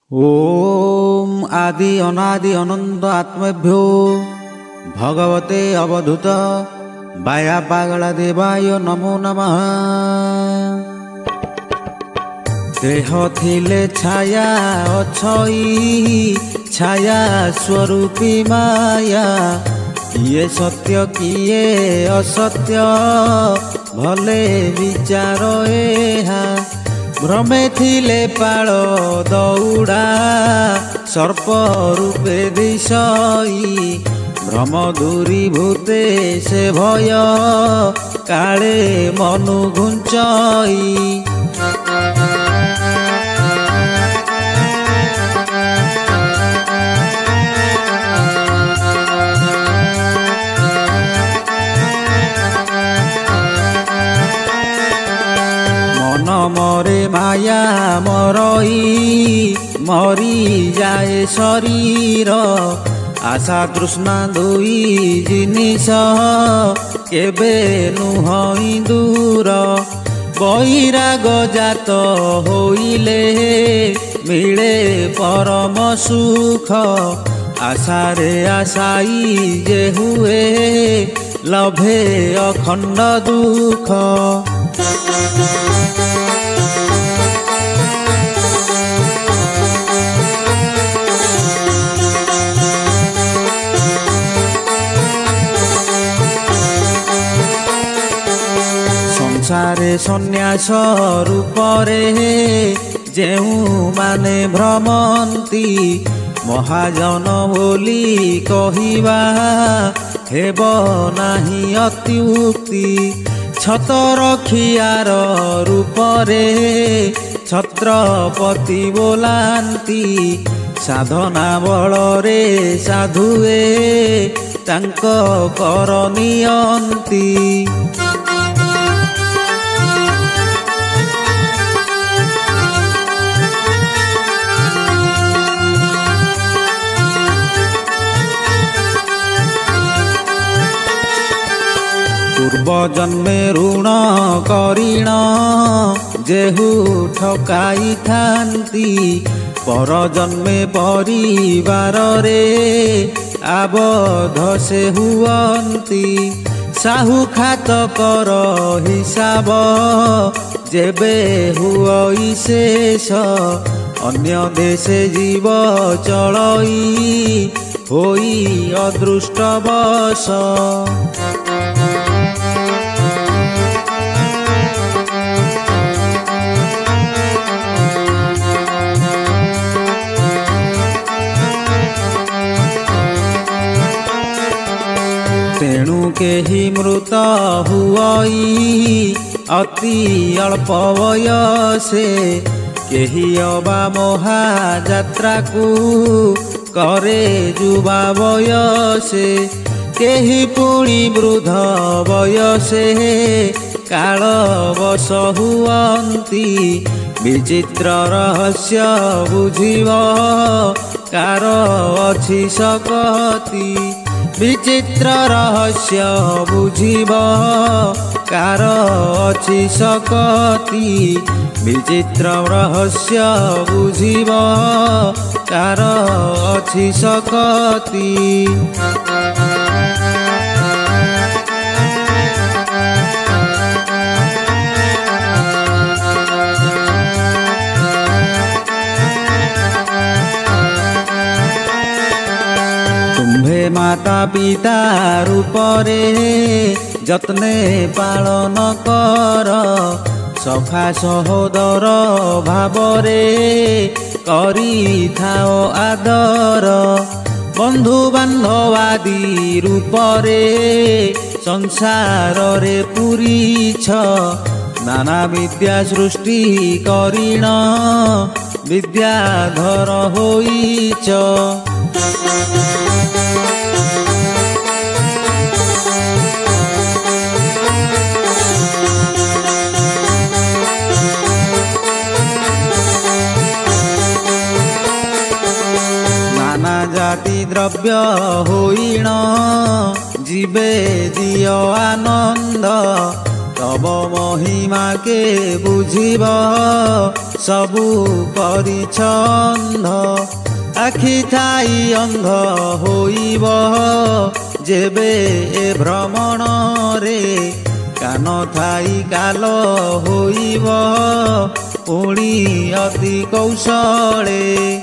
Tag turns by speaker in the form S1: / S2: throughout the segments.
S1: ओम आदि अनादि अनंत आत्मेभ्यो भगवते अवधूत बाया पागला देवाय नमो नमः। देह थिले छाया अछई छाया स्वरूपी माया, किए सत्य किए असत्य भले विचार एहा। भ्रमे थिले पाळ दौड़ा सर्प रूपे दिशई, भ्रम दूरीभूते से भय काले मनु घुंचई। मरे माया मरई मरी जाए शरीर, आशा तृष्णा दुई जिनिष केबे नुहई दूर। बैराग जात होइले मिले परम सुख, आशारे आशाई जे हुए लभे अखंड दुख। संसारे सन्यास रूपरे जेउ माने भ्रमंती, महाजन बोली कहिबा हेब नाही अत्युक्ति। छतरखियार रूपरे छत्रपति बोलांती, साधना बलरे साधुए तांक कर नियंती। पूर्व जन्मे ऋण करिण जेहु ठकाई थांती, पर जन्मे परिवार रे आबद्ध से हुअंती। साहु खातकर हिसाब जेबे हुई शेष, अन्य देशे जीव चलई होई अदृष्टवश। तेणु केहि मृत हुई अति अल्प वयसे, केहि अबा महायात्रा को करे जुबा वयसे। केहि पुणी वृद्ध वयसे काल बस हुअंती, विचित्र रहस्य बुझिब कार अछि सकती। विचित्र रहस्य बुझिब कार अछि सकती, विचित्र रहस्य बुझिब कार अछि सकती। तुम्भे माता पिता रूपरे जत्ने पालन कर, सखा सहोदर भावरे करी थाओ आदर। बंधु बांधवादी रूपरे संसार रे पुरीछ, नाना विद्या सृष्टि करिण विद्याधर होइछ। नाना जाति द्रव्य होइण जीवे दियो आनंद, तब महिमा के बुझिब सबु परिछन्द आखि थाई अंध होइब जेबे ए भ्रमण रे कान थाई काल होइब पुणी अति कौशले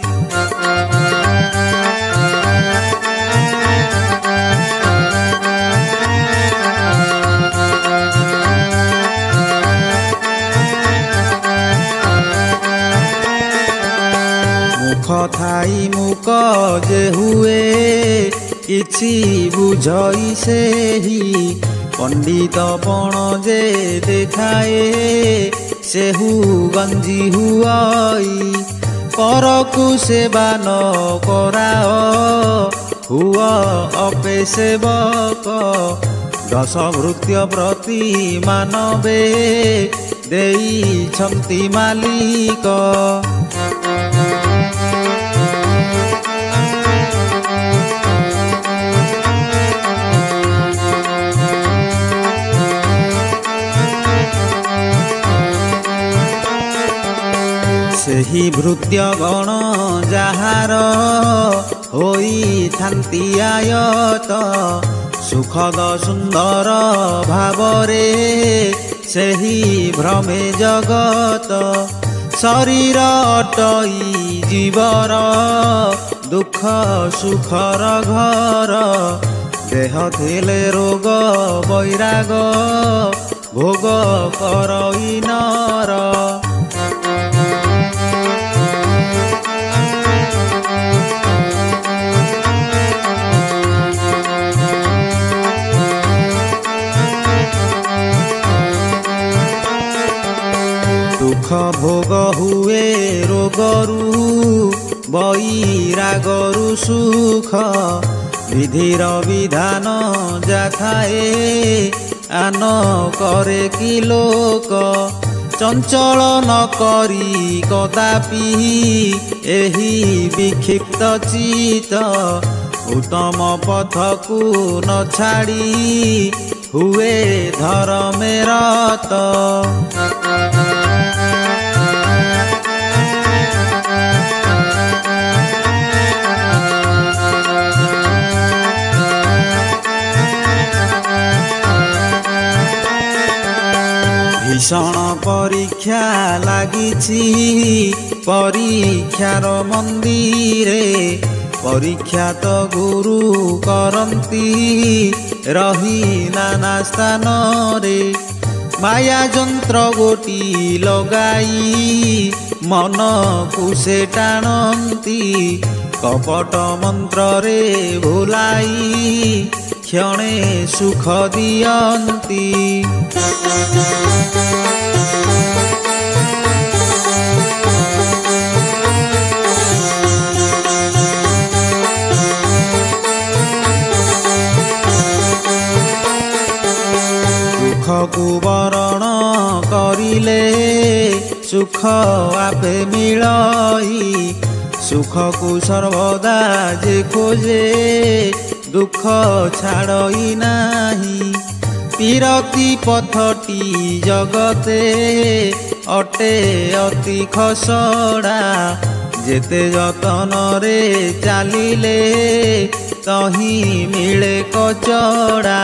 S1: मुख थाई मुक जे हुए किछि बुझई सेही पंडित पण जे देखाए सेहु गंजी हुआई परकु सेवा न कराओ हुआ अपे सेवक दश भृत्य प्रति मानवे देइछन्ति मालिक सेही भृत्यगण जाहार होइथान्ति आयत सुखद सुंदर भावरे सेही भ्रमे जगत शरीर अटई जीवर दुख सुखर घर देह थिले रोग बैराग भोग करई नर दुख भोग हुए रोगरु बैरागरु सुख विधिर विधान जाथाए आन करे कि लोक चंचल न करी कदापि एही विक्षिप्त चित उत्तम पथकु न छाड़ी हुए धर्मे रत भीषण परीक्षा लागिछि परीक्षार मंदिरे परीक्षा तो गुरु करंती रही नाना स्थान रे माया जंत्र गोटी लगाई मन को से टाणती कपट मंत्र रे भुलाई क्षणे सुख दियंती दुख को वरण करिले सुख आपे मिलई सुख को सर्वदा जे खोजे दुख छाड़ई नाही पीरती पथटी जगते अटे अति खसड़ा जेते जतन रे चालिले तही मिले कचड़ा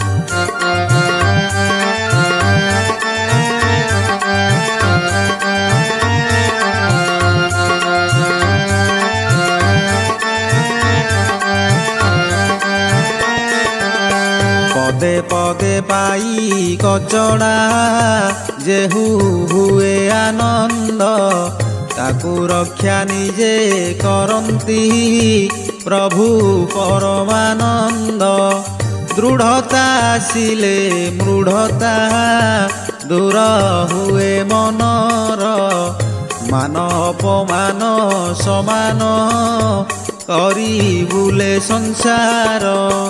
S1: पदे पदे पाई कचड़ा जेहु हुए आनंद ताकू रक्षा निजे करंती प्रभु परमानंद दृढ़ता आसिले मृढ़ता दूर हुए मनर मान अपमान समान करी बुले संसार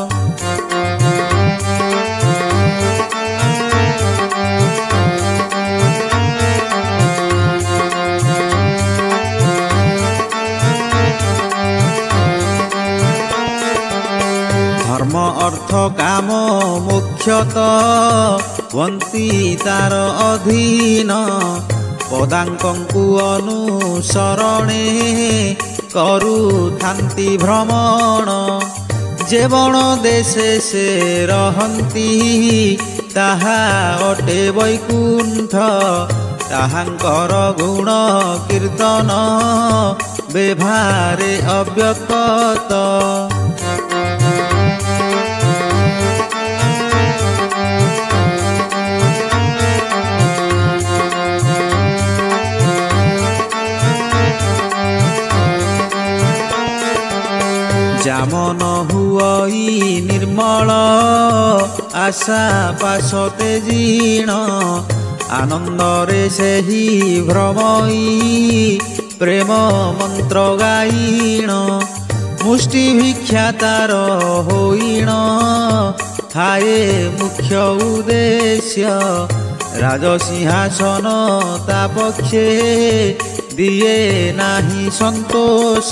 S1: धर्म अर्थ काम मुख्यतः वंती तार अधीन ପଦାଙ୍କଙ୍କୁ ଅନୁସରଣେ କରୁଥାନ୍ତି ଭ୍ରମଣ। ଯେ ବଣ ଦେଶେ ସେ ରହନ୍ତି ତାହା ଅଟେ ବୈକୁଣ୍ଠ। ତାହାଙ୍କର ଗୁଣ କୀର୍ତ୍ତନ ବ୍ୟବହାରେ ଅବ୍ୟକ୍ତ। ଯାମନ ହୁଅଇ ନିର୍ମଳ ଆଶା ପାଶତେ ଜିଣ। ଆନନ୍ଦରେ ସେହି ଭ୍ରମଇ ପ୍ରେମ ମନ୍ତ୍ର ଗାଇଣ। ମୁଷ୍ଟି ଭିକ୍ଷା ତାର ହୋଇଣ ଥାଏ ମୁଖ୍ୟ ଉଦ୍ଦେଶ୍ୟ। ରାଜସିଂହାସନ ତା ପକ୍ଷେ ଦିଏ ନାହିଁ ସନ୍ତୋଷ।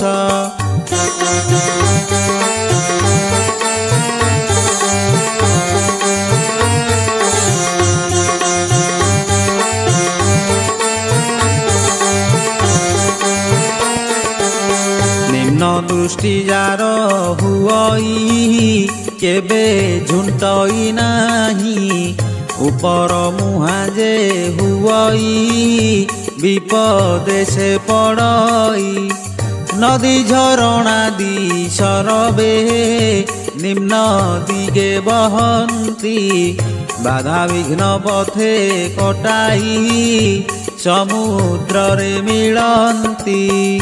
S1: ନିମ୍ନ ଦୃଷ୍ଟି ଯାର ହୁଅଇ କେବେ ଝୁଣ୍ଟଇ ନାହିଁ। ଉପର ମୁହାଁ ଯେ ହୁଅଇ ବିପଦେ ସେ ପଡ଼ଇ। ନଦୀ ଝରଣାଦି ସରବେ ନିମ୍ନ ଦିଗେ ବହନ୍ତି। ବାଧାବିଘ୍ନ ପଥେ କଟାଇ ସମୁଦ୍ରରେ ମିଳନ୍ତି।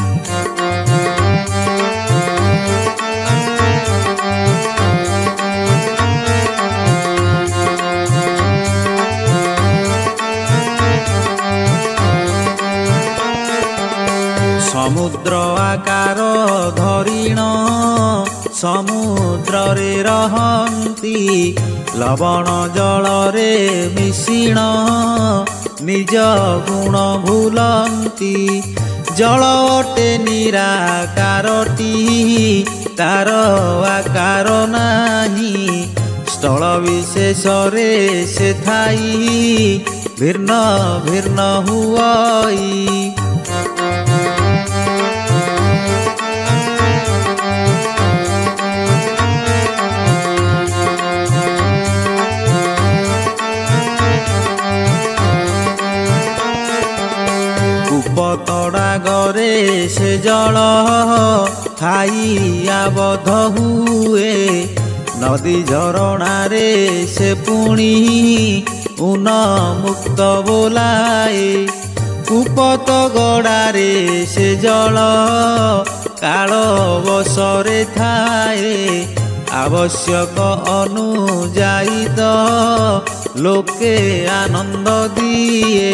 S1: ସମୁଦ୍ର ଆକାର ଧରିଣ ସମୁଦ୍ରରେ ରହନ୍ତି। ଲବଣ ଜଳରେ ମିଶିଣ ନିଜ ଗୁଣ ଭୁଲନ୍ତି। ଜଳ ଅଟେ ନିରାକାରଟି ତାର ଆକାର ନାହିଁ। ସ୍ଥଳ ବିଶେଷରେ ସେ ଥାଇ ଭିନ୍ନ ଭିନ୍ନ ହୁଅଇ। ତଡ଼ାଗରେ ସେ ଜଳ ଥାଇ ଆବଦ୍ଧ ହୁଏ। ନଦୀ ଝରଣାରେ ସେ ପୁଣି ଉନ୍ମୁକ୍ତ ବୋଲାଏ। କୁପତ ଗଡ଼ାରେ ସେ ଜଳ କାଳ ବଶରେ ଥାଏ। ଆବଶ୍ୟକ ଅନୁଯାୟୀ ଲୋକେ ଆନନ୍ଦ ଦିଏ।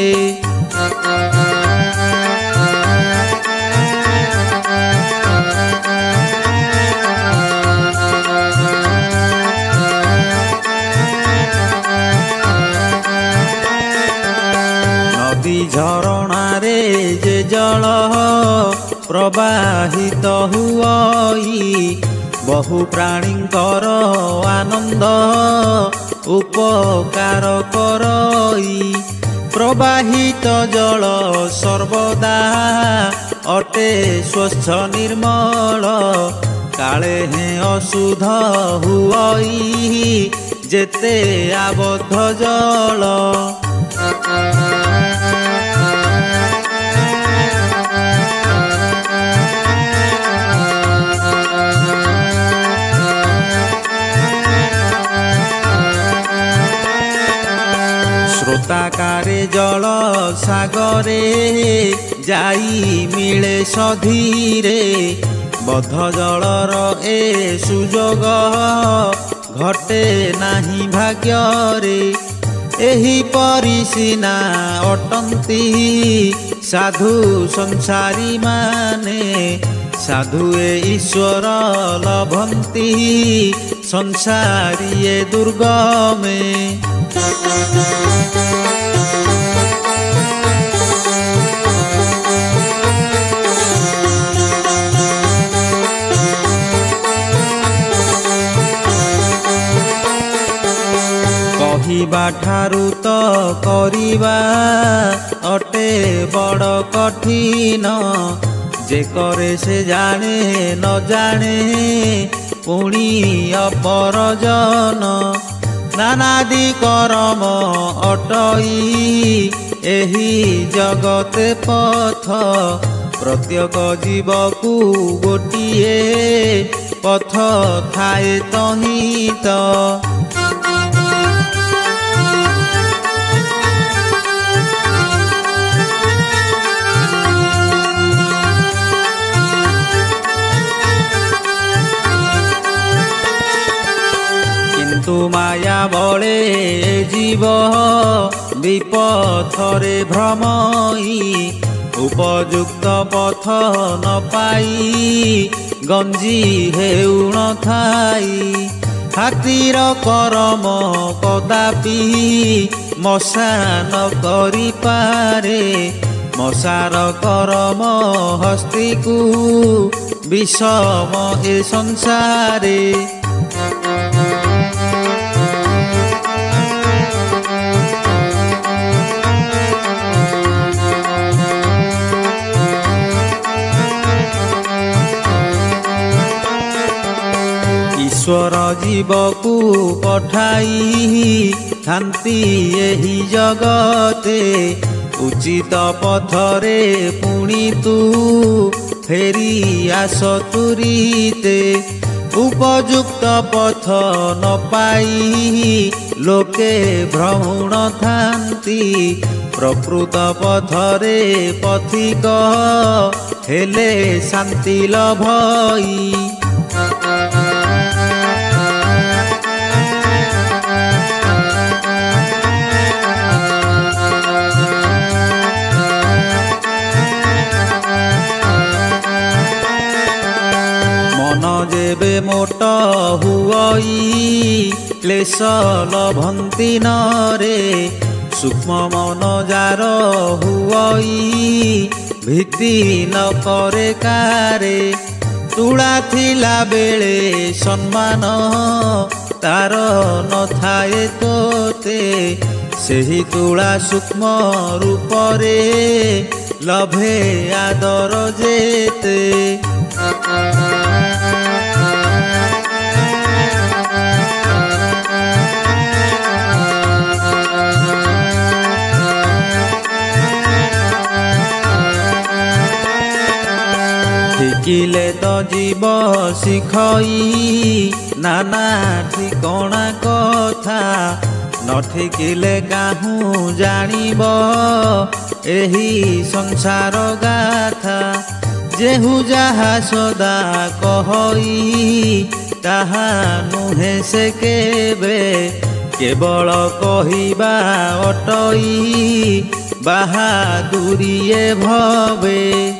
S1: ନଦୀ ଝରଣାରେ ଯେ ଜଳ ପ୍ରବାହିତ ହୁଅଇ ବହୁ ପ୍ରାଣୀଙ୍କର ଆନନ୍ଦ ଉପକାର କରଇ। ପ୍ରବାହିତ ଜଳ ସର୍ବଦା ଅଟେ ସ୍ୱଚ୍ଛ ନିର୍ମଳ। କାଳେ ହେଁ ଅଶୁଦ୍ଧ ହୁଅଇ ଯେତେ ଆବଦ୍ଧ ଜଳ। ସ୍ରୋତାକାରେ ଜଳ ସାଗରେ ଯାଇ ମିଳେ ସଧୀରେ। ବଦ୍ଧ ଜଳର ଏ ସୁଯୋଗ ଘଟେ ନାହିଁ ଭାଗ୍ୟରେ। ଏହିପରି ସିନା ଅଟନ୍ତି ସାଧୁ ସଂସାରୀ ମାନେ। ସାଧୁ ଏ ଈଶ୍ୱର ଲଭନ୍ତି ସଂସାରୀ ଏ ଦୁର୍ଗମେ। କହିବା ଠାରୁ ତ କରିବା ଅଟେ कठिन जे करे से जाने न जाने पुणी अपरजन नानादि करम अटई एही जगते पथ प्रत्येक जीव को गोटिए पथ थाए तहित किंतु माया बले जीव विपथरे भ्रमई उपयुक्त पथ न पाई गंजी हेउण थाई हातीर करम कदापि मशा न करि पारे मशार करम हस्ती को विषम ए संसारे ईश्वर जीव को पठाई थांती एही जगते उचित पथरे पुणी तू फेरी आस तुरीते उपयुक्त पथ न पाई लोके भ्रमण थांती प्रकृत पथरे पथिक हेले शांति लभई जेबे मोट हुई क्लेश लभंती नरे सूक्ष्म मन जार हुई भीति न करे कारे तुला थिला बेले सम्मान तार न थाए तोते सेही तुला सूक्ष्म रूपरे लभे आदर जेते शिखिले तो जीव शिखई नाना ठिकणा कथा न ठिकिले काहू जानिब एही संसार गाथा जेहु जहा सदा कहई ताहा नुहे से केबे केवल कहिबा अटई बाहादुरिए भवे।